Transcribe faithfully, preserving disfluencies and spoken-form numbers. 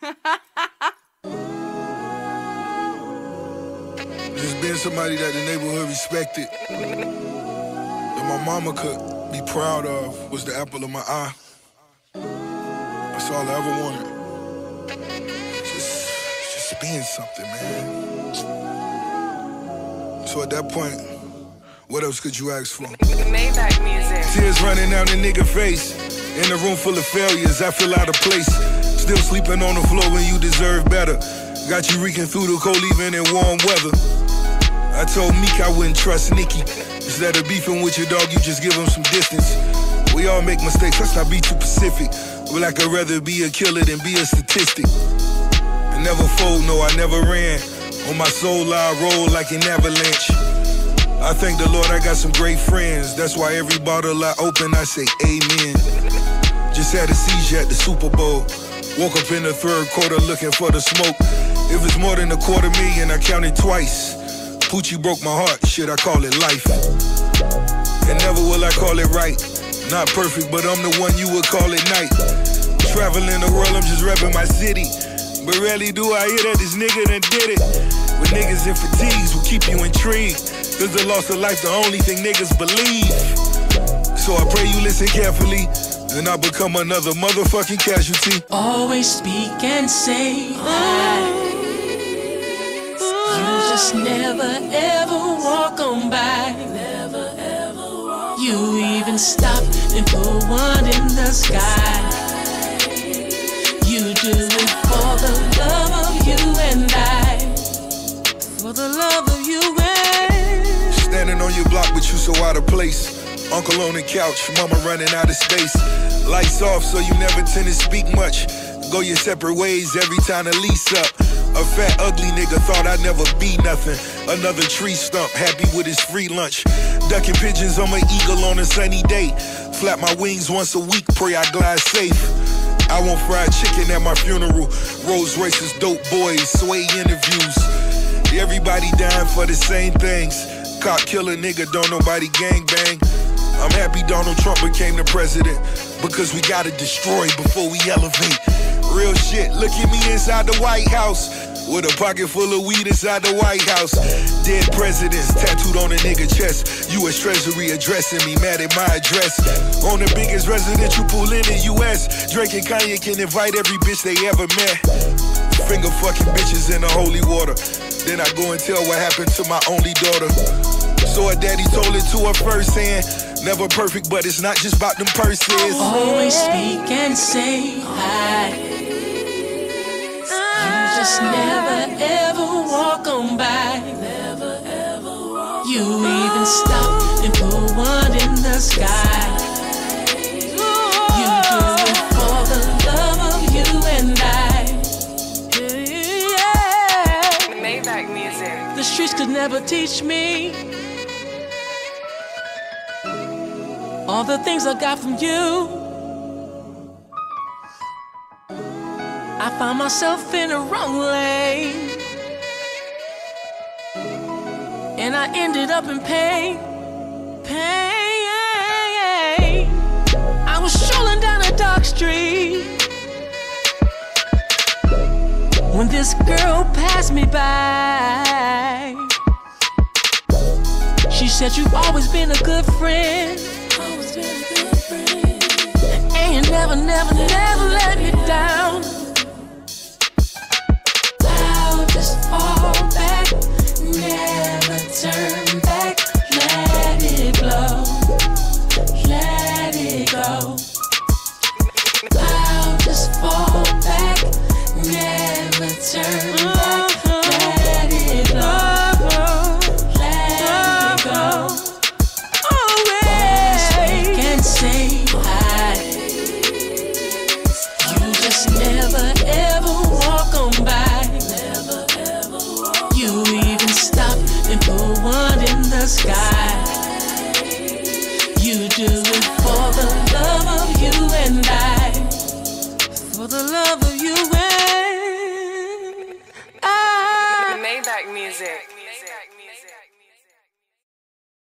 Just being somebody that the neighborhood respected, that my mama could be proud of, was the apple of my eye. That's all I ever wanted. Just, just being something, man. So at that point, what else could you ask for? Maybach music. Tears running down the nigga face. In a room full of failures, I feel out of place. Still sleeping on the floor when you deserve better. Got you reeking through the cold even in warm weather. I told Meek I wouldn't trust Nikki. Instead of beefing with your dog, you just give him some distance. We all make mistakes, let's not be too Pacific. But I could rather be a killer than be a statistic. I never fold, no, I never ran. On my soul, I roll like an avalanche. I thank the Lord I got some great friends. That's why every bottle I open, I say amen. Just had a seizure at the Super Bowl. Woke up in the third quarter looking for the smoke. If it's more than a quarter million, I counted twice. Poochie broke my heart, shit, I call it life. And never will I call it right. Not perfect, but I'm the one you would call it night. Traveling the world, I'm just repping my city. But rarely do I hear that this nigga done did it. With niggas in fatigues will keep you intrigued. Cause the loss of life the only thing niggas believe. So I pray you listen carefully, and I become another motherfucking casualty. Always speak and say hi. You just never ever walk on by. Never ever walk. You even stop and put one in the sky. You do it for the love of you and I. For the love of you and I. Standing on your block but you so out of place. Uncle on the couch, mama running out of space. Lights off so you never tend to speak much. Go your separate ways every time the lease up. A fat ugly nigga thought I'd never be nothing. Another tree stump, happy with his free lunch. Ducking pigeons on my eagle on a sunny day. Flap my wings once a week, pray I glide safe. I want fried chicken at my funeral. Rolls Royces, dope boys, sway interviews. Everybody dying for the same things. Cop killer nigga, don't nobody gang bang. I'm happy Donald Trump became the president, because we gotta destroy before we elevate. Real shit, look at me inside the White House, with a pocket full of weed inside the White House. Dead presidents tattooed on a nigga chest. U S Treasury addressing me, mad at my address. On the biggest residential pool in the U S Drake and Kanye can invite every bitch they ever met. Finger fucking bitches in the holy water. Then I go and tell what happened to my only daughter. So her daddy told it to her firsthand. Never perfect, but it's not just about them purses. Always speak and say hi. You just never ever walk on by. Never ever walk. You even stop and put one in the sky. You do it for the love of you and I. Maybach music. The streets could never teach me all the things I got from you. I found myself in the wrong lane, and I ended up in pain. Pain. I was strolling down a dark street when this girl passed me by. She said, you've always been a good friend. Always been a good friend. And you never, never, never let me down. I'll just fall back, never turn back. Let it blow, let it go. I'll just fall back, never turn back. Let it go. Say hi. You just never ever walk on by. Never ever walk. You even stop and put one in the sky. You do it